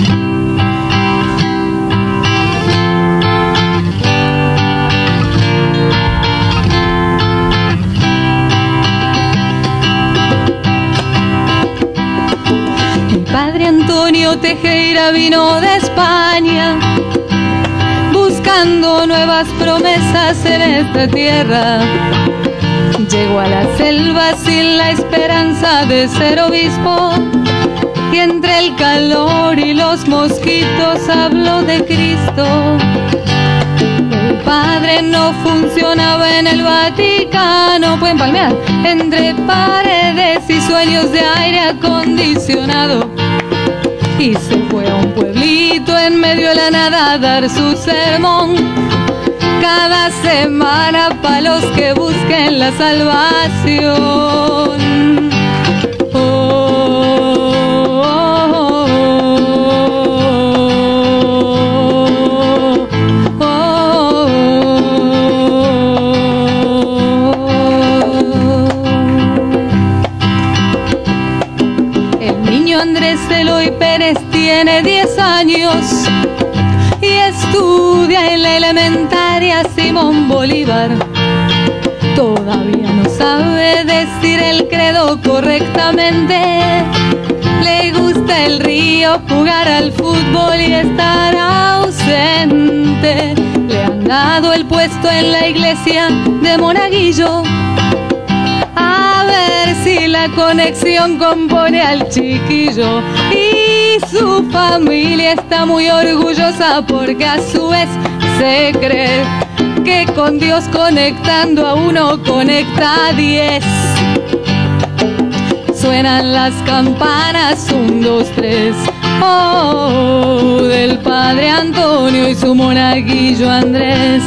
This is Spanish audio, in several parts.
Padre Antonio Tejera vino de España buscando nuevas promesas en esta tierra. Llegó a la selva sin la esperanza de ser obispo y entre el calor y los mosquitos habló de Cristo. El padre no funcionaba en el Vaticano, pueden palmear, entre paredes y sueños de aire acondicionado. Y se fue a un pueblito en medio de la nada a dar su sermón. Cada semana para los que busquen la salvación. Andrés Eloy Pérez tiene 10 años y estudia en la elementaria Simón Bolívar. Todavía no sabe decir el credo correctamente. Le gusta el río, jugar al fútbol y estar ausente. Le han dado el puesto en la iglesia de Monaguillo. A ver si la conexión compone al chiquillo. Y su familia está muy orgullosa porque a su vez se cree que con Dios conectando a uno conecta a 10. Suenan las campanas, 1, 2, 3, oh, del Padre Antonio y su monaguillo Andrés.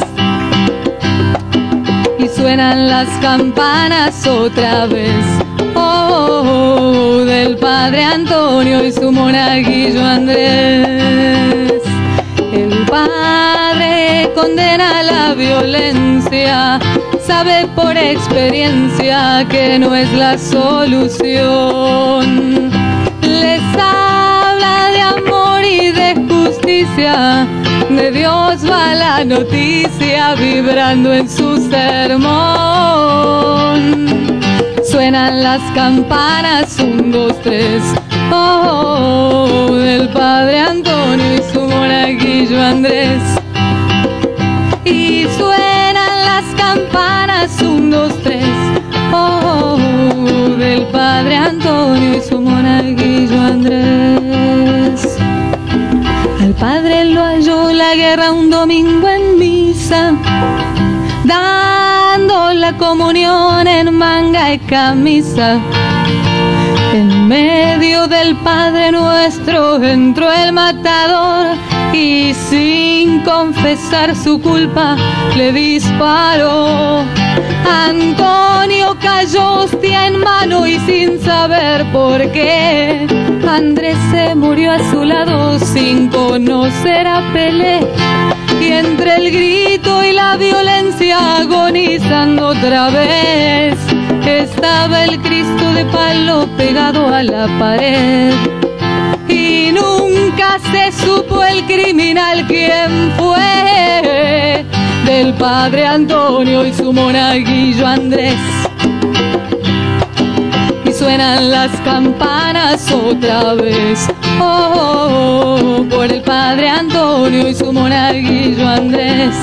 Y suenan las campanas otra vez, oh, del Padre Antonio y su monaguillo Andrés. El padre condena la violencia, sabe por experiencia que no es la solución. Les habla de amor y de justicia, de Dios va la noticia vibrando en su sermón. Suenan las campanas, 1, 2, 3, oh, del Padre Antonio y su monaguillo Andrés. Y suenan las campanas, 1, 2, 3, oh, del Padre Antonio y su monaguillo Andrés. Al padre lo halló la guerra un domingo en misa, dando la comunión en manga y camisa. En medio del Padre Nuestro entró el matador y sin confesar su culpa le disparó. Antonio cayó hostia en mano y sin saber por qué Andrés se murió a su lado sin conocer a Pelé. Y entre el grito y la violencia agonizando otra vez estaba el Cristo de palo pegado a la pared. Y nunca se supo el criminal quién fue, del Padre Antonio y su monaguillo Andrés. Y suenan las campanas otra vez, oh, por el Padre Antonio y su monaguillo Andrés.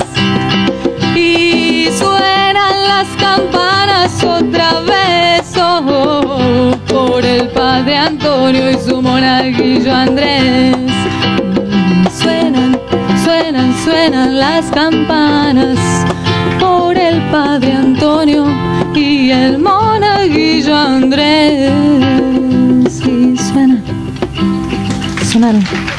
Y suenan las campanas otra vez, oh, por el Padre Antonio y su monaguillo Andrés. Suenan, suenan, suenan las campanas por el Padre Antonio y el monaguillo Andrés. Sí, suenan, sonaron.